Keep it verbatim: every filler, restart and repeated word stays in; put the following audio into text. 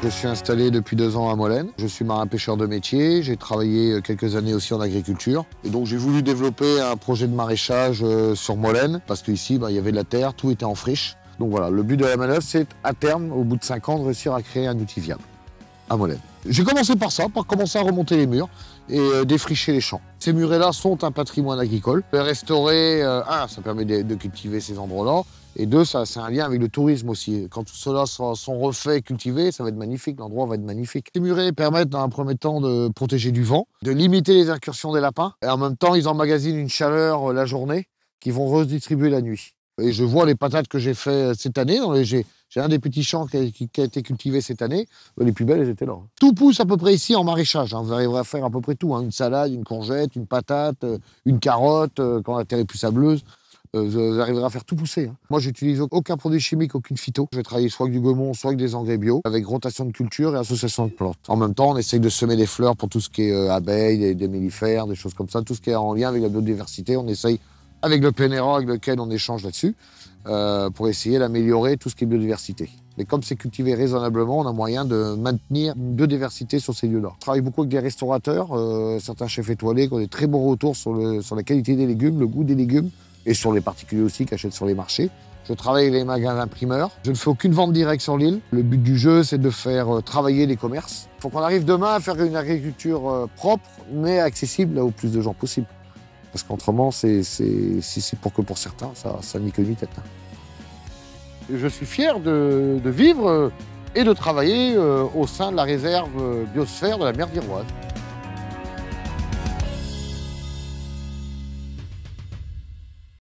Je suis installé depuis deux ans à Molène. Je suis marin-pêcheur de métier. J'ai travaillé quelques années aussi en agriculture. Et donc j'ai voulu développer un projet de maraîchage sur Molène parce qu'ici, bah, il y avait de la terre, tout était en friche. Donc voilà, le but de la manœuvre, c'est à terme, au bout de cinq ans, de réussir à créer un outil viable à Molène. J'ai commencé par ça, par commencer à remonter les murs et euh, défricher les champs. Ces murets-là sont un patrimoine agricole. Les restaurer, euh, un, ça permet de, de cultiver ces endroits-là, et deux, ça c'est un lien avec le tourisme aussi. Quand tout cela sont, sont refaits, cultivés, ça va être magnifique, l'endroit va être magnifique. Ces murets permettent dans un premier temps de protéger du vent, de limiter les incursions des lapins, et en même temps, ils emmagasinent une chaleur la journée qu'ils vont redistribuer la nuit. Et je vois les patates que j'ai fait cette année. J'ai un des petits champs qui a, qui, qui a été cultivé cette année. Les plus belles, elles étaient là. Tout pousse à peu près ici en maraîchage. Hein. Vous arriverez à faire à peu près tout. Hein. Une salade, une courgette, une patate, une carotte, euh, quand la terre est plus sableuse. Euh, vous arriverez à faire tout pousser. Hein. Moi, j'utilise aucun produit chimique, aucune phyto. Je vais travailler soit avec du gaumont, soit avec des engrais bio, avec rotation de culture et association de plantes. En même temps, on essaye de semer des fleurs pour tout ce qui est euh, abeilles, des, des mellifères, des choses comme ça. Tout ce qui est en lien avec la biodiversité, on essaye avec le P N R A avec lequel on échange là-dessus, euh, pour essayer d'améliorer tout ce qui est biodiversité. Mais comme c'est cultivé raisonnablement, on a moyen de maintenir une biodiversité sur ces lieux-là. Je travaille beaucoup avec des restaurateurs, euh, certains chefs étoilés qui ont des très bons retours sur, le, sur la qualité des légumes, le goût des légumes, et sur les particuliers aussi qui achètent sur les marchés. Je travaille avec les magasins primeurs. Je ne fais aucune vente directe sur l'île. Le but du jeu, c'est de faire travailler les commerces. Il faut qu'on arrive demain à faire une agriculture propre, mais accessible au plus de gens possible. Parce qu'autrement, si c'est pour que pour certains, ça, ça n'y que ni tête. Je suis fier de, de vivre et de travailler au sein de la réserve biosphère de la mer d'Iroise.